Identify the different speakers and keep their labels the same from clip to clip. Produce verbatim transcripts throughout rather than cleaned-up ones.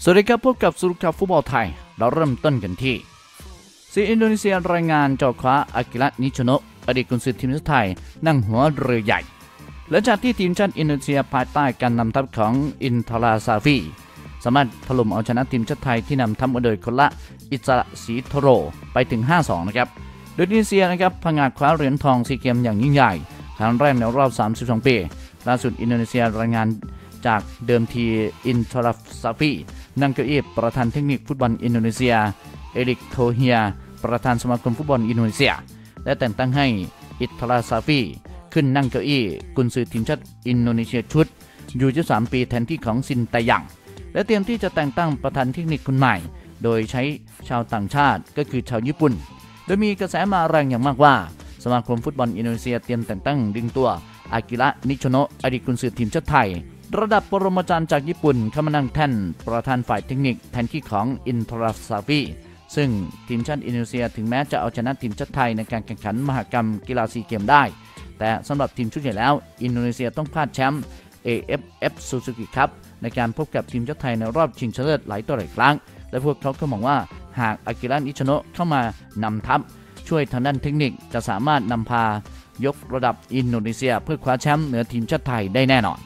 Speaker 1: สวัสดีครับพบกับสุรุขับฟุตบอลไทยเราเริ่มต้นกันที่ซีอินโดนีเซียรายงานจอคว้าอากิระนิชโนะอดีตกุนซือทีมชาติไทยนั่งหัวเรือใหญ่หลังจากที่ทีมชาติอินโดนีเซียภายใต้การนำทัพของอินทราซาฟีสามารถถล่มเอาชนะทีมชาติไทยที่นำทัพมาโดยคนละอิสระศรีโทโรไปถึง ห้าสอง นะครับโดยอินโดนีเซียนะครับผงาดคว้าเหรียญทองซีเกมอย่างยิ่งใหญ่ครั้งแรกในรอบสามสิบสองปีล่าสุดอินโดนีเซียรายงานจากเดิมทีอินทราซาฟีนั่งเก้าอี้ประธานเทคนิคฟุตบอลอินโดนีเซียเอริกโทเฮียประธานสมาคมฟุตบอลอินโดนีเซียและแต่งตั้งให้อิทราซาฟีขึ้นนั่งเก้าอี้กุนซือทีมชาติอินโดนีเซียชุดอยู่ยี่สิบสามปีแทนที่ของซินไตยังและเตรียมที่จะแต่งตั้งประธานเทคนิคคนใหม่โดยใช้ชาวต่างชาติก็คือชาวญี่ปุ่นโดยมีกระแสมาแรงอย่างมากว่าสมาคมฟุตบอลอินโดนีเซียเตรียมแต่งตั้งดึงตัวอากิระนิชโนะอดีตกุนซือทีมชาติไทยระดับปรมาจารย์จากญี่ปุ่นเข้ามานั่งแท่นประธานฝ่ายเทคนิคแทนที่ของอินทราซาฟีซึ่งทีมชาติอินโดนีเซียถึงแม้จะเอาชนะทีมชาติไทยในการแข่งขันมหกรรมกีฬาซีเกมได้แต่สำหรับทีมชุดใหญ่แล้วอินโดนีเซียต้องพลาดแชมป์ เอ เอฟ เอฟ Suzuki Cup ในการพบกับทีมชาติไทยในรอบชิงชนะเลิศหลายต่อหลายครั้งและพวกเขาก็มองว่าหากอากิระนิชโนะเข้ามานำทัพช่วยทางด้านเทคนิคจะสามารถนำพายกระดับอินโดนีเซียเพื่อคว้าแชมป์เหนือทีมชาติไทยได้แน่นอน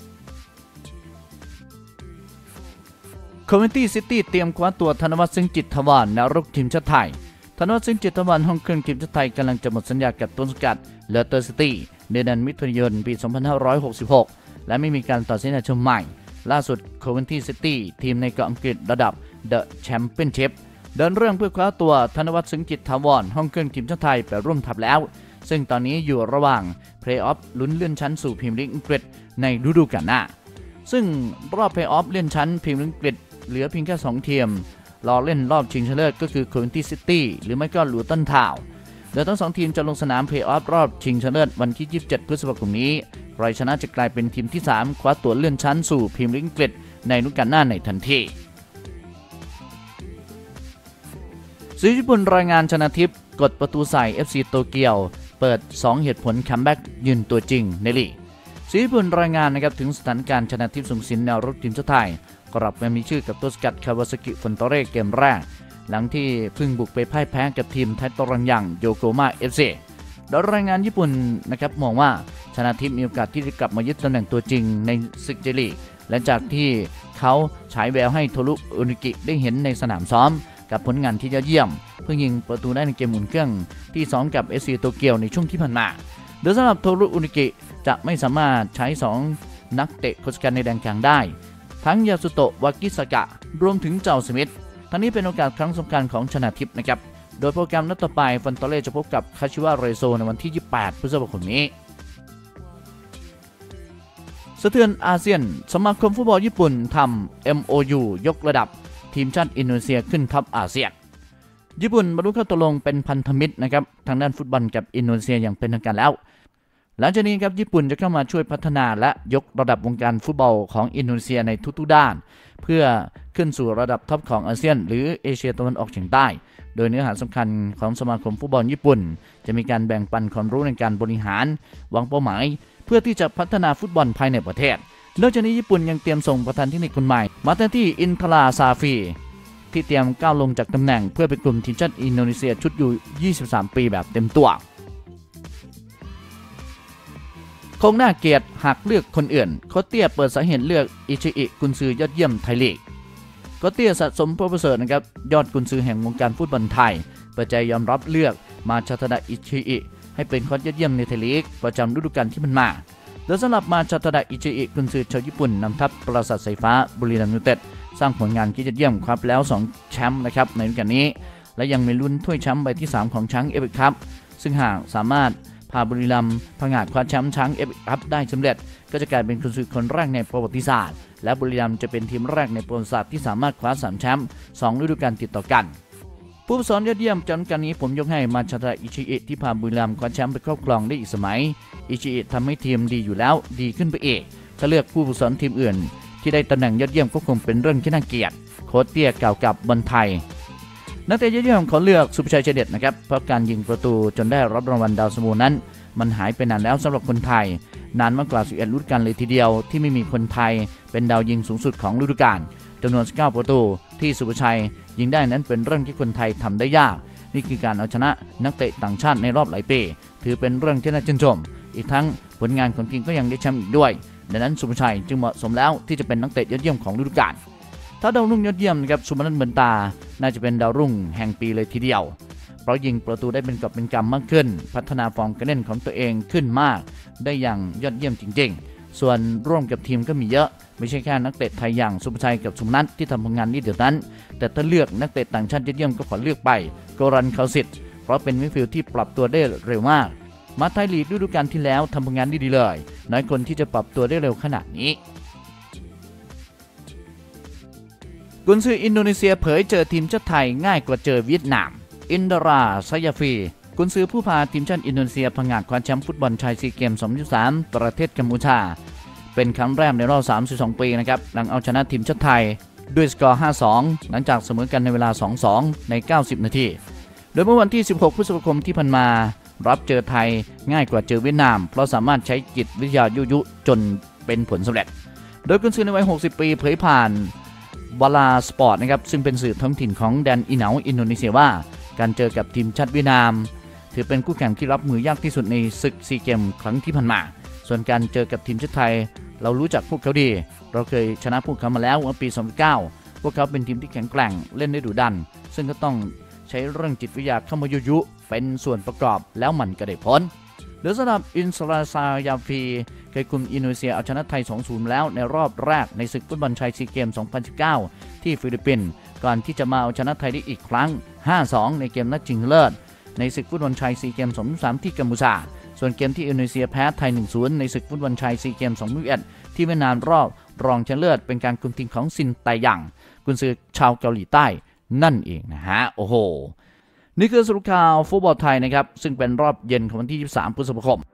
Speaker 1: คอมมิตี้ซิตี้เตรียมคว้าตัวธนวัฒน์ซึ่งจิตทวารนรุกทีมชาติไทยธนวัฒน์ซึ่งจิตทวารห้องเครื่องทีมชาติไทยกำลังจะหมดสัญญากับต้นสังกัดเลสเตอร์ซิตี้ในเดือนมิถุนายนปีสองพันห้าร้อยหกสิบหกและไม่มีการต่อสัญญาชมใหม่ล่าสุดคอมมิตี้ซิตี้ทีมในเกาะอังกฤษระดับเดอะแชมเปี้ยนชิพเดินเรื่องเพื่อคว้าตัวธนวัฒน์ซึ่งจิตทวารห้องเครื่องทีมชาติไทยไปร่วมทัพแล้วซึ่งตอนนี้อยู่ระหว่างเพลย์ออฟลุ้นเลื่อนชั้นสู่พรีเมียร์ลีกอังกฤษในฤดูกาลหน้าซึ่งรอบเพลย์ออฟเลื่อนชั้นพรีเมียร์ลีกอังกฤษเหลือเพียงแค่สองทีมรอเล่นรอบชิงชนะเลิศก็คือ Coventry City หรือไม่ก็ Luton Town โดยทั้งสองทีมจะลงสนามเพลย์ออฟรอบชิงชนะเลิศวันที่ยี่สิบเจ็ดพฤษภาคมนี้ใครชนะจะกลายเป็นทีมที่สามคว้าตั๋วเลื่อนชั้นสู่พรีเมียร์ลีกอังกฤษในฤดูกาลหน้าในทันทีสื่อญี่ปุ่นรายงานชนะทิพย์กดประตูใส่ เอฟ ซี โตเกียวเปิดสองเหตุผลคัมแบ็กยืนตัวจริงในลีกสื่อญี่ปุ่นรายงานนะครับถึงสถานการณ์ชนะทิพย์สงสินแนวรุกทีมชาติไทยกลับมามีชื่อกับตัวสกัดคาวาซากิฟอนโตเร่เกมแรกหลังที่เพิ่งบุกไปพ่ายแพ้กับทีมไทตรังยังโยโกมาเอฟซีโดยรายงานญี่ปุ่นนะครับมองว่าชนะทิพย์มีโอกาสที่จะกลับมายึดตำแหน่งตัวจริงในศึกเจลีกและจากที่เขาฉายแววให้โทรุอุนิกิได้เห็นในสนามซ้อมกับผลงานที่ยอดเยี่ยมเพิ่งยิงประตูได้ในเกมหมุนเครื่องที่สองกับ เอฟ ซี โตเกียวในช่วงที่ผ่านมาโดยสำหรับโทรุอุนิกิจะไม่สามารถใช้สองนักเตะโคชกันในแดนกลางได้ทั้งยาสุโตะวากิสากะรวมถึงเจ้าสมิธทั้งนี้เป็นโอกาสครั้งสำคัญของชนะทิพย์นะครับโดยโปรแกรมนัดต่อไปฟอนโตเล่จะพบกับคาชิวะเรโซในวันที่ยี่สิบแปดพฤษภาคมนี้สะเทือนอาเซียนสมาคมฟุตบอลญี่ปุ่นทำ เอ็ม โอ ยู ยกระดับทีมชาติอินโดนีเซียขึ้นทัพอาเซียนญี่ปุ่นบรรลุข้อตกลงเป็นพันธมิตรนะครับทางด้านฟุตบอลกับอินโดนีเซียอย่างเป็นทางการแล้วหลังจากนี้ครับญี่ปุ่นจะเข้ามาช่วยพัฒนาและยกระดับวงการฟุตบอลของอินโดนีเซียในทุกๆด้านเพื่อขึ้นสู่ระดับท็อปของอาเซียนหรือเอเชียตะวันออกเฉียงใต้โดยเนื้อหาสำคัญของสมาคมฟุตบอลญี่ปุ่นจะมีการแบ่งปันความรู้ในการบริหารวางเป้าหมายเพื่อที่จะพัฒนาฟุตบอลภายในประเทศนอกจากนี้ญี่ปุ่นยังเตรียมส่งประธานเทคนิคคนใหม่มาแทนที่อินทราซาฟีที่เตรียมก้าวลงจากตำแหน่งเพื่อเป็นกลุ่มทีมชาติอินโดนีเซียชุดอยู่ยี่สิบสามปีแบบเต็มตัวคงน่าเกลียดหากเลือกคนอื่นโคเตี้ยเปิดสาเหตุเลือกอิชิอิกุนซือยอดเยี่ยมไทยลีกโคเตี้ยสะสมโปรเฟสเซอร์นะครับยอดกุนซือแห่งวงการฟุตบอลไทยเปิดใจยอมรับเลือกมาชาตดะอิชิอิให้เป็นโค้ชยอดเยี่ยมในไทยลีกประจำฤดูกาลที่ผ่านมาโดยสำหรับมาชาตดะอิชิอิกุนซือชาวญี่ปุ่นนำทัพปราสาทสายฟ้าบุรีรัมย์ยูไนเต็ดสร้างผลงานที่ยอดเยี่ยมครับแล้วสองแชมป์นะครับในฤดูกาลนี้และยังมีลุ้นถ้วยแชมป์ใบที่สามของช้างเอฟเอคัพซึ่งหากสามารถพาบุรีรัมย์ผงาดคว้าแชมป์ช้างเอฟเอคัพได้สำเร็จก็จะกลายเป็นกุนซือคนแรกในประวัติศาสตร์และบุรีรัมย์จะเป็นทีมแรกในประวัติศาสตร์ที่สามารถคว้าสามแชมป์สองฤดูกาลติดต่อกันผู้ฝึกสอนยอดเยี่ยมจนกันนี้ผมยกให้มาชาตะอิชิอิที่พาบุรีรัมย์คว้าแชมป์ไปครอบครองได้อีกสมัยอิชิอิทำให้ทีมดีอยู่แล้วดีขึ้นไปเอกถ้าเลือกผู้ฝึกสอนทีมอื่นที่ได้ตำแหน่งยอดเยี่ยมก็คงเป็นเรื่องที่น่าเกลียดโค้ชเตี้ยกล่าวกับบอลไทยนักเตะยอดเยี่ยมเขาเลือกสุภชัยเฉเด็ดนะครับเพราะการยิงประตูจนได้รับรางวัลดาวซันโวนั้นมันหายไปนานแล้วสำหรับคนไทยนานมากกว่าสิบเอ็ดฤดูกาลเลยทีเดียวที่ไม่มีคนไทยเป็นดาวยิงสูงสุดของฤดูกาลจำนวนเก้าประตูที่สุภชัยยิงได้นั้นเป็นเรื่องที่คนไทยทำได้ยากนี่คือการเอาชนะนักเตะต่างชาติในรอบหลายปีถือเป็นเรื่องที่น่าชื่นชมอีกทั้งผลงานของทีมก็ยังได้แชมป์อีกด้วยดังนั้นสุภชัยจึงเหมาะสมแล้วที่จะเป็นนักเตะยอดเยี่ยมของฤดูกาลถ้าดาวรุ่งยอดเยี่ยมนะครับสุพนัทเหมือนตาน่าจะเป็นดาวรุ่งแห่งปีเลยทีเดียวเพราะยิงประตูได้เป็นกอบเป็นกำมากขึ้นพัฒนาฟอร์มการเล่นของตัวเองขึ้นมากได้อย่างยอดเยี่ยมจริงๆส่วนร่วมกับทีมก็มีเยอะไม่ใช่แค่นักเตะไทยอย่างสุภชัยกับสุพนัทที่ทำผลงานนี้เดี๋ยวนั้นแต่ถ้าเลือกนักเตะต่างชาติยอดเยี่ยมก็ขอเลือกไปโกรันเคาสิตเพราะเป็นมิดฟิลด์ที่ปรับตัวได้เร็วมากมาไทยลีกฤดูกาลที่แล้วทำผลงานได้ดีเลยน้อยคนที่จะปรับตัวได้เร็วขนาดนี้กุนซืออินโดนีเซียเผยเจอทีมชาติไทยง่ายกว่าเจอเวียดนามอินดาราไซยาฟีกุนซือผู้พาทีมชาติอินโดนีเซียผงาดคว้าแชมป์ฟุตบอลชายซีเกมสองพันยี่สิบสามประเทศกัมพูชาเป็นครั้งแรกในรอบสามสิบสองปีนะครับหลังเอาชนะทีมชาติไทยด้วยสกอร์ ห้าสอง หลังจากเสมอกันในเวลา สองสอง ในเก้าสิบนาทีโดยเมื่อวันที่สิบหกพฤษภาคมที่ผ่านมารับเจอไทยง่ายกว่าเจอเวียดนามเพราะสามารถใช้จิตวิทยายุยุจนเป็นผลสำเร็จโดยกุนซือในวัยหกสิบปีเผยผ่านบาลาสปอร์ตนะครับซึ่งเป็นสื่อท้องถิ่นของแดนอีเหนาอินโดนีเซียว่าการเจอกับทีมชาติเวียดนามถือเป็นคู่แข่งที่รับมือยากที่สุดในศึกซีเกมครั้งที่ผ่านมาส่วนการเจอกับทีมชาติไทยเรารู้จักพวกเขาดีเราเคยชนะพวกเขามาแล้วเมื่อปีสองพันเก้าพวกเขาเป็นทีมที่แข็งแกร่งเล่นได้ดุดันซึ่งก็ต้องใช้เรื่องจิตวิทยาเข้ามายุยุเป็นส่วนประกอบแล้วมันก็ได้ผลโดยสำหรับอินสราซายาฟีเคยคุมอินโดนีเซียเอาชนะไทย สองศูนย์ แล้วในรอบแรกในศึกฟุตบอลชายซีเกมสองพันสิบเก้าที่ฟิลิปปินส์ก่อนที่จะมาเอาชนะไทยได้อีกครั้ง ห้าสอง ในเกมนัดชิงเลิศในศึกฟุตบอลชายซีเกมสองพันสิบสามที่กัมพูชาส่วนเกมที่อินโดนีเซียแพ้ไทย หนึ่งศูนย์ ในศึกฟุตบอลชายซีเกมสองพันยี่สิบเอ็ดที่เวียดนามรอบรองชนะเลิศเป็นการคุมทีมของซินไตหยั่งกุนซือชาวเกาหลีใต้นั่นเองนะฮะโอ้โหนี่คือสรุปข่าวฟุตบอลไทยนะครับซึ่งเป็นรอบเย็นของวันที่ยี่สิบสามพฤษภาคม